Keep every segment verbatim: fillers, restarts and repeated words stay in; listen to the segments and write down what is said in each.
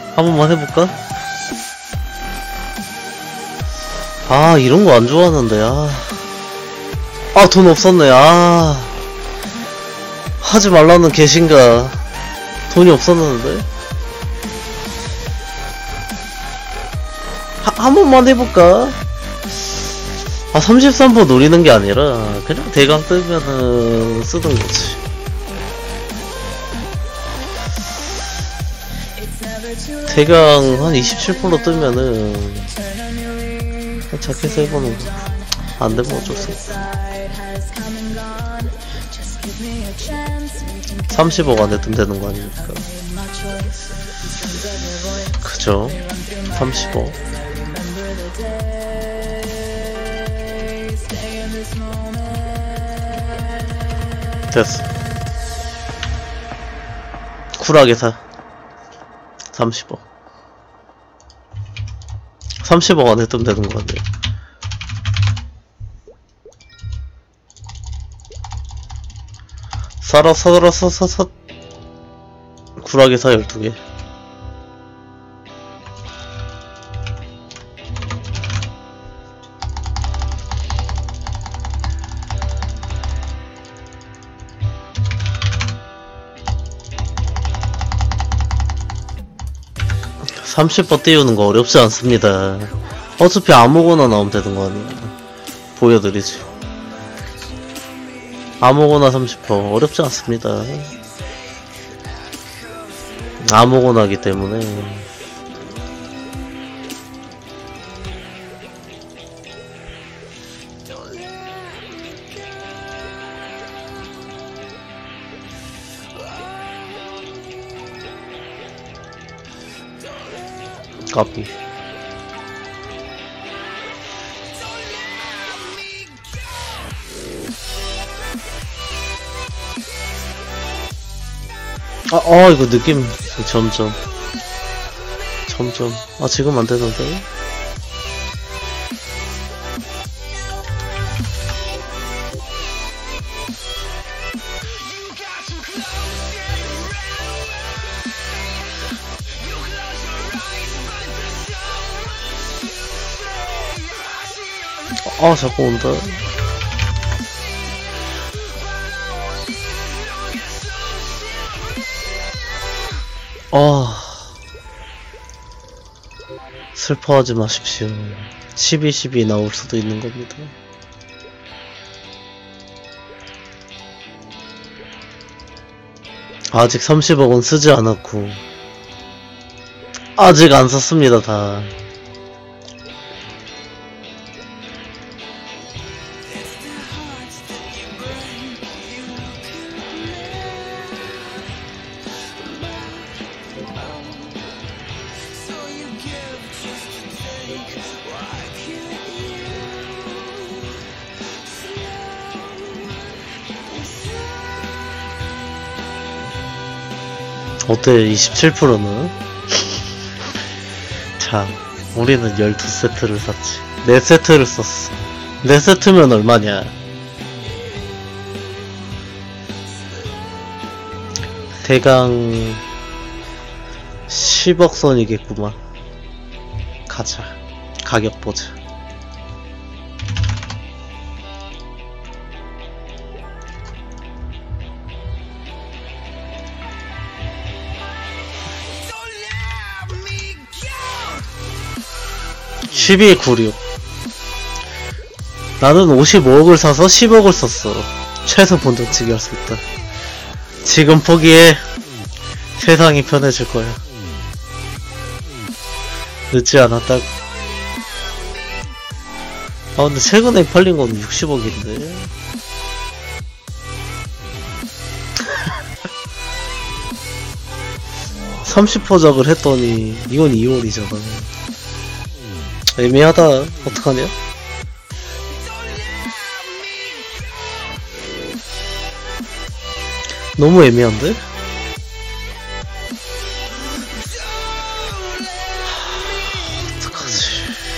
한 번만 해볼까? 아, 이런 거 안 좋아하는데. 아, 아, 돈 없었네. 아, 하지 말라는 계신가. 돈이 없었는데. 하, 한 번만 해볼까? 아, 삼십삼 번 노리는 게 아니라 그냥 대강 뜨면은 쓰던 거지. 대강 한 이십칠 퍼센트 뜨면은 자켓 해보는 거. 안 되면 어쩔 수 없어. 삼십억 안에 뜨면 되는 거 아닙니까? 그죠? 삼십억. 됐어. 쿨하게 사. 삼십억. 삼십억 안에 뜨면 되는 거 같네. 사라, 사라, 사, 사, 사. 쿨하게 사, 열두 개. 삼십 번 띄우는 거 어렵지 않습니다. 어차피 아무거나 나오면 되는 거 아니야. 보여드리지. 아무거나 삼십 번 어렵지 않습니다. 아무거나 하기 때문에. 카피. 아, 아, 이거 느낌 점점 점점. 아, 지금 안 되는데. 아, 자꾸 온다. 아, 슬퍼하지 마십시오. 십이, 십이 나올 수도 있는 겁니다. 아직 삼십억은 쓰지 않았고, 아직 안 샀습니다, 다. 어때? 이십칠 퍼센트는? 자, 우리는 열두 세트를 샀지. 네 세트를 썼어. 네 세트면 얼마냐? 대강 십억 선이겠구만. 가자. 가격 보자. 십이 구십육. 나는 오십오억을 사서 십억을 썼어. 최소 본전치기 할 수 있다. 지금 포기해. 세상이 편해질 거야. 늦지 않았다고. 아, 근데 최근에 팔린 건 육십억인데. 삼십 퍼센트 작을 했더니 이건 이월이잖아. 애매하다. 어떡하냐? 너무 애매한데? 어떡하지?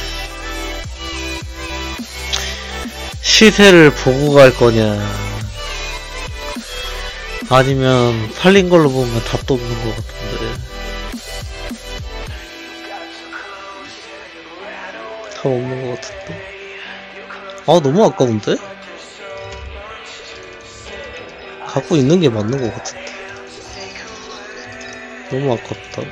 시세를 보고 갈 거냐? 아니면 팔린 걸로 보면 답도 없는 것 같은데. 참 없는 것 같은데. 아, 너무 아까운데? 갖고 있는 게 맞는 것 같은데. 너무 아깝다.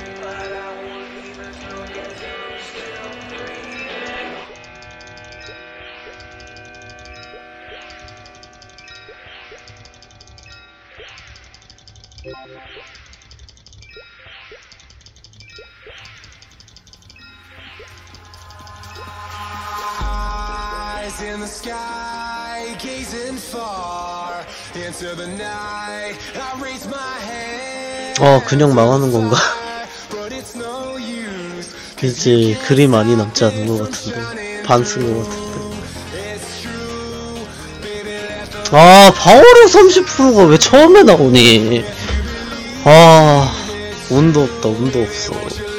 In the sky, gazing far into the night. I raise my hand. 어, 그냥 망하는 건가? But it's no use. 이제 글이 많이 남지 않은 것 같은데. 반 쓴 것 같은데. It's true, baby. Let the 아, 방어력 삼십 퍼센트가 왜 처음에 나오니? 아, 운도 없다, 운도 없어.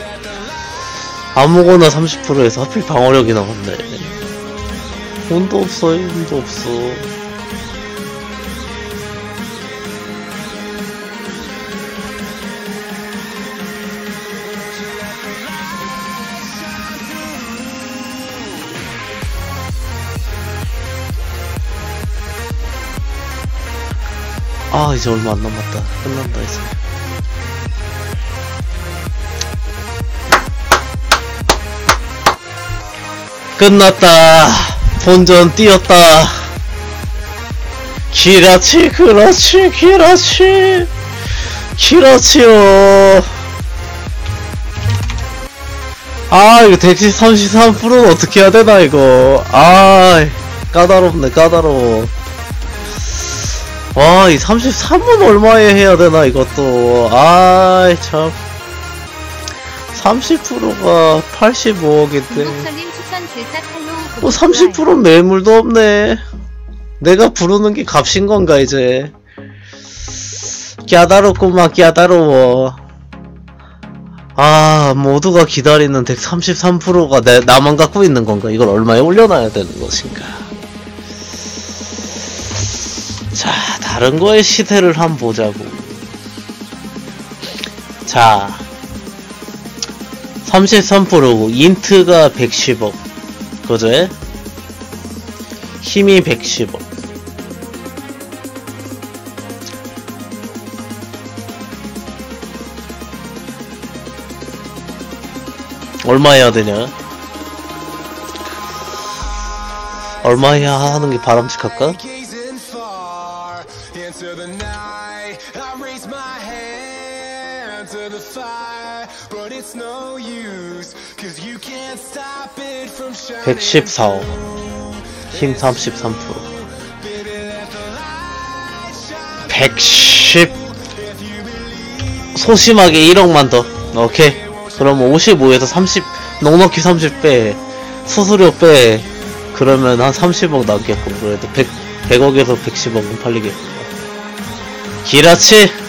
아무거나 삼십 퍼센트에서 하필 방어력이 나왔네. 운도 없어요, 운도 없어. 아, 이제 얼마 안 남았다. 끝난다, 이제. 끝났다. 본전 뛰었다. 기라치, 그렇지, 기라치. 기라치요. 아, 이거 덱시 삼십삼 퍼센트는 어떻게 해야 되나, 이거. 아, 까다롭네, 까다로워. 와, 이 삼십삼은 얼마에 해야 되나, 이것도. 아이, 참. 삼십 퍼센트가 팔십오억인데. 뭐 삼십 퍼센트 매물도 없네. 내가 부르는 게 값인 건가, 이제. 까다롭구만, 까다로워. 아, 모두가 기다리는 덱 삼십삼 퍼센트가 내, 나만 갖고 있는 건가? 이걸 얼마에 올려놔야 되는 것인가? 자, 다른 거의 시세를 한번 보자고. 자, 삼십삼 퍼센트고, 인트가 백십억. 그죠? 힘이 백십억. 얼마 해야 되냐? 얼마 해야 하는 게 바람직할까? gazing far into the night. I raise my hand to the fire, but it's no use, 'cause you can't stop it from shining. 백십사억. 힘 삼십삼 퍼센트. 백십. 소심하게 일억만 더. 오케이. 그럼 오십오에서 삼십, 넉넉히 삼십 빼. 수수료 빼. 그러면 한 삼십억 남겠고, 그래도 백, 백억에서 백십억은 팔리겠고. 기라치!